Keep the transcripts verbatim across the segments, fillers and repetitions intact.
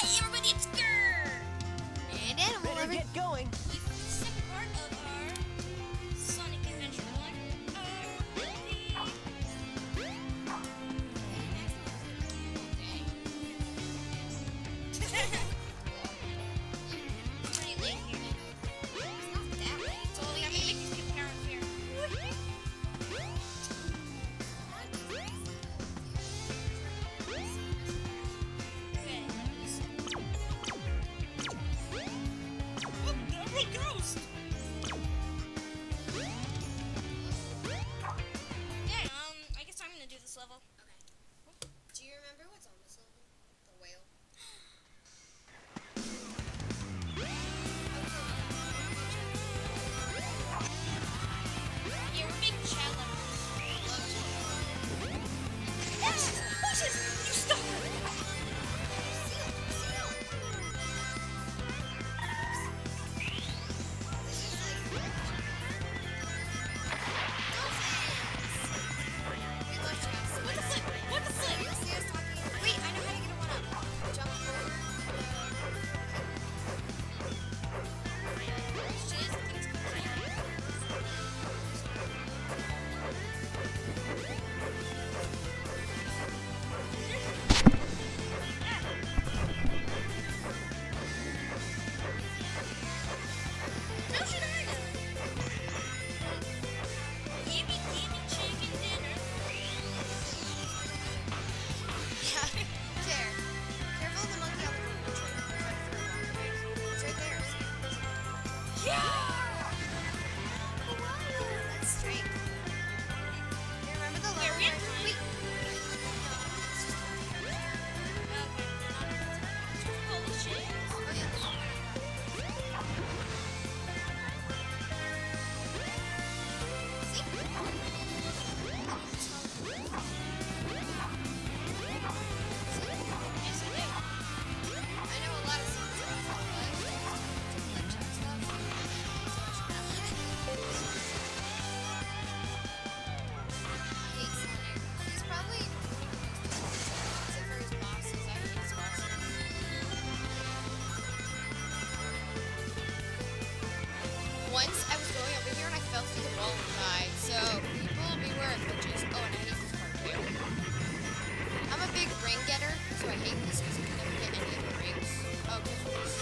Hi everybody, it's Grr! And Animal Better Lover. get going. With the second part of our Sonic Adventure one. R P. It's pretty late here. It's not that late. So we have to make these people count here. Okay. Oh, double ghost! Yeah, um, I guess I'm gonna do this level. Okay. Do you remember what's on this level? The whale. Yeah, we're big challenge. Horses! Horses! You stop her! What the flip? What the flip? Wait, I know how to get a one up. Jump forward. She is, I think it's called How should I know? Gimme, gimme chicken dinner. Yeah. There. Careful of the monkey on the coconut tree. Try to throw it on. It's right there. Yeah! That's strength. You remember the Wait, level? we have time? Wait. Holy shit. Yes, I do. I know a lot of songs about it, but I like check stuff. I hate Sonic. He's probably except for his bosses. I hate his bosses. Once I was going over here and I fell through the wall and died. So people beware of glitches. Oh, and I hate this part too. I'm a big ring getter, so I hate this because you can never get any of the rings. Oh, careful this.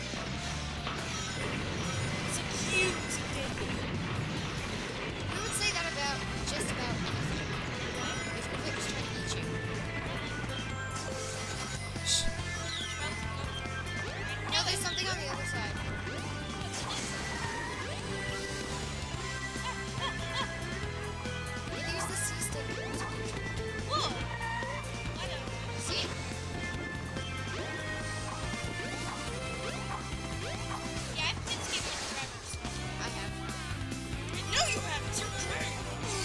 It's a cute thing. We would say that about just about anything. If the pig was trying to eat you. Shh. No, there's something on the other side. We use the sea stick. Whoa! I don't See? Yeah, I've been skipping forever, so. I have. No, you haven't. You're great.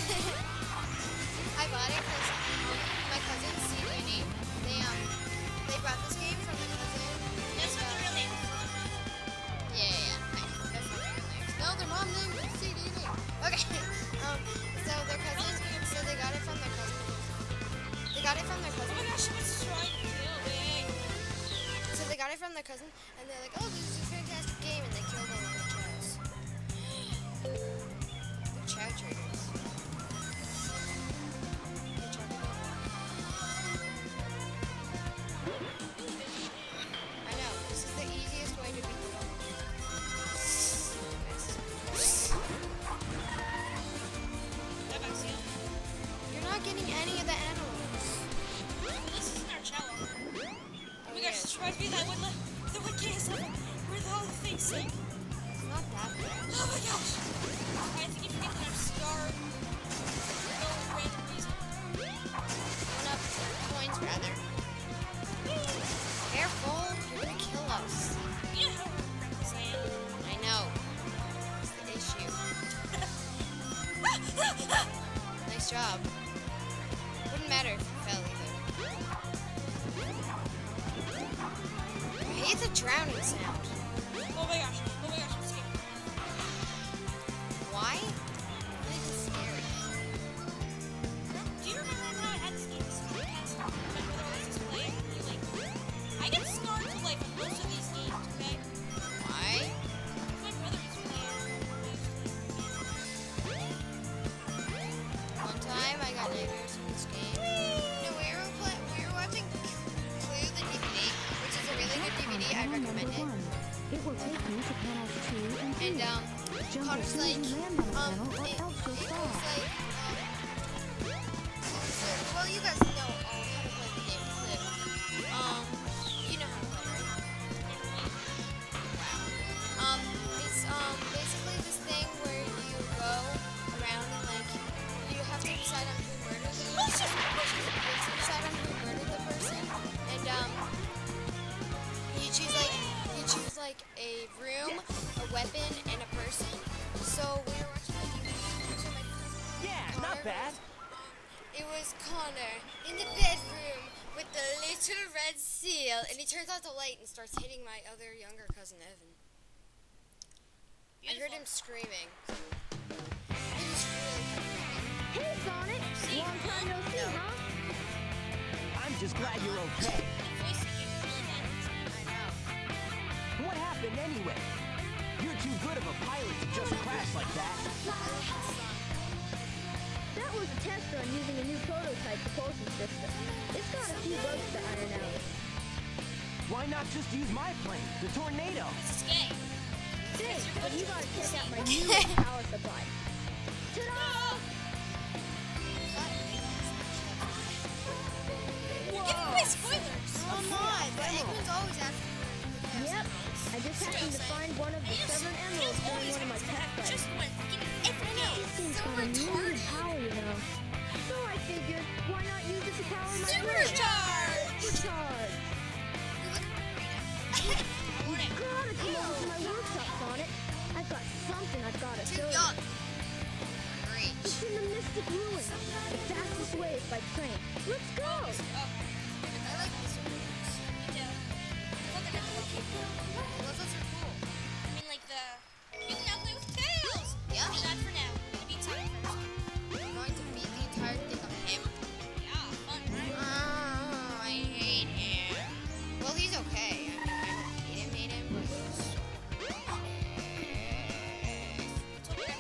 I bought it because my cousin, C D and E, they um, they brought this game from my cousin. That's and, what uh, the real name is. Yeah, yeah, yeah. I know. That's not their real names. No, their mom name is C D and E. Okay. Um, so their cousin, so they got it from their cousin. They got it from their Oh cousin. my gosh, she was trying to kill me. So they got it from their cousin, and they're like, "Oh, this is a fantastic game," and they killed all of the chows. The chow traders. The chow traders. I know. This is the easiest way to beat them. That back's you. You're not getting any of the animals. This isn't our cello. Oh my yeah. gosh, this reminds me of that one, le- the one case level where the whole thing sing. It's not that bad. Oh my gosh. I think you forget that I'm scarred. For no random reason. One up. Coins, rather. Careful. You're gonna kill us. You know how reckless I am. I know. It's the issue. Nice job. Wouldn't matter if you fell either. I hate the drowning sound. Oh my gosh. Oh my gosh, I'm scared. Why? It's just scary. Do you remember how I had this game? Like, whether I was just playing, you like, I get scarred to like I'd Panel recommend number it. one. It will take you to panels two and three. And um, Jump Connor's as soon as like, you land on a um, panel or it, else you'll it fall. goes like, um, so, well, you guys know all how to play the game clip. Um, you know how to play, right? Wow. Um, it's um basically this thing where you go around and like you have to decide on who murdered the person. You have to decide on who murdered the person, and um, you choose like you choose like a room, a weapon, and a person. So we were watching like so my cousin Yeah, Connor not bad. was- It was Connor in the bedroom with the little red seal, and he turns out the light and starts hitting my other younger cousin Evan. I heard him screaming. It was really heartbreaking. Hey, Sonic! Long time no see, No. huh? I'm just glad you're okay. The voice again is really bad. I know. What happened anyway? You're too good of a pilot to just crash like that. I love the song. That was a test run using a new prototype propulsion system. It's got a few bugs to iron out. Why not just use my plane, the Tornado? This is gay. Hey, but you gotta check out my new power supply. Ta-da! Give away spoilers. Come on, but Eggman's always asking for Yep, I just happened to find one of the seven emeralds during one of my test flights. Just one. Give me every day. This thing's so got a new retarded. power, you know. So I figured, why not use it to power my Supercharge! Supercharge! I want it. Gotta come over to my workshop, Sonic. I've got something I've gotta Too show you. young. Reach. It's in the Mystic Ruins, the fastest way is by train. Let's go! Oh, I like this one. me too. Look at it. Those ones are cool. I mean, like the. You can now play with tails. Yeah. I mean, not for now. I'm gonna beat Sonic first. I'm going to beat the entire thing of him. Yeah, fun, right? Oh, I hate him. Well, he's okay. I mean, I don't hate him, hate him, but he's so So we're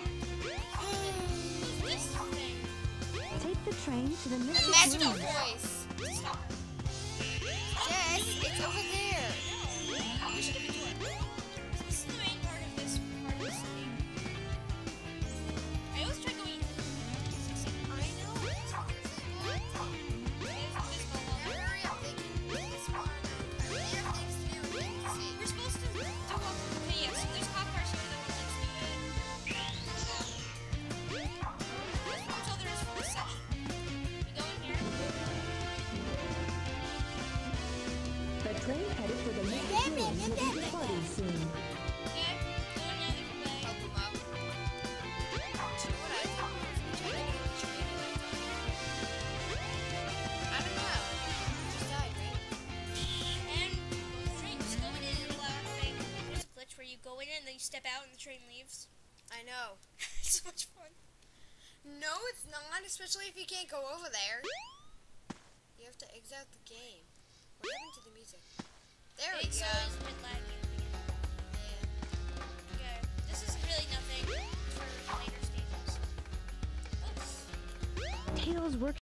gonna this thing. Take the train to the Mystic Imagine a Ruins. voice. Stop. Jess, it's over there. No. We should give it to her. This is the main part of this part of this thing. I always try going. I know. It's hurry up, thinking this part. I really have things to do. We have to see. We're supposed to do a. Okay, yeah, so there's cop cars here that will let's do it. That's all there is for this section. We go in here. The train headed for the Mystic Ruins will be departing soon. Okay? Go in the other way. Help him out. Do you know what I think? Which I think we should do it. I don't know. Just died, right? And the train just go in and it'll allow like there's a glitch where you go in and then you step out and the train leaves. I know. It's so much fun. No, it's not, especially if you can't go over there. You have to exit out the game. What happened to the music? There we It go. says mid lag in the beginning. Okay. This is really nothing for later stages. Oops. Tails work